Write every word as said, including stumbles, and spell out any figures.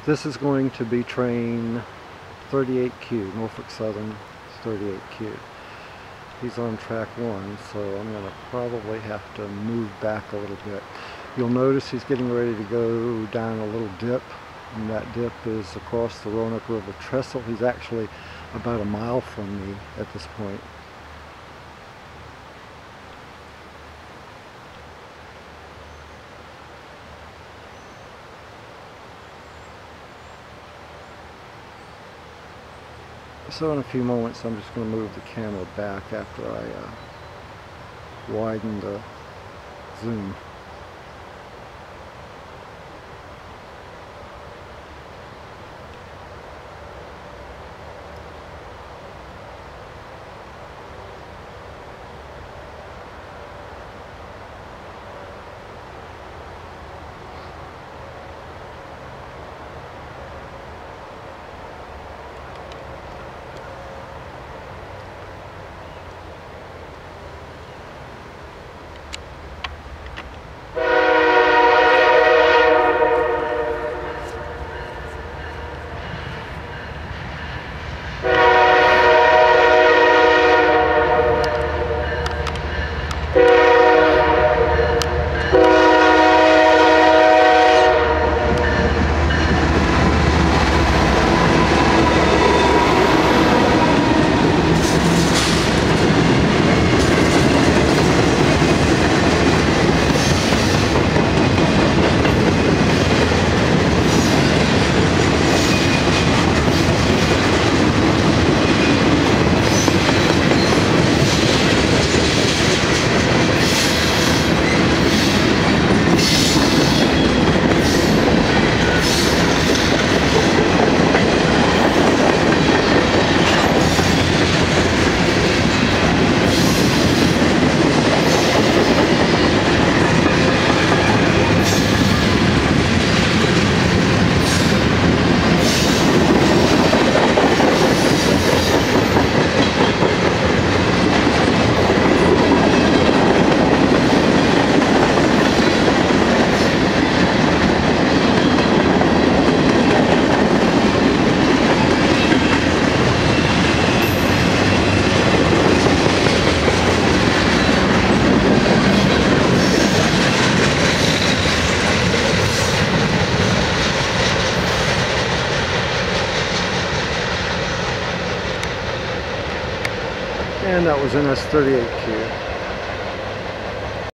This is going to be train thirty-eight Q, Norfolk Southern thirty-eight Q. He's on track one, so I'm going to probably have to move back a little bit. You'll notice he's getting ready to go down a little dip, and that dip is across the Roanoke River trestle. He's actually about a mile from me at this point. So in a few moments I'm just going to move the camera back after I uh, widen the zoom. And that was an S thirty-eight Q.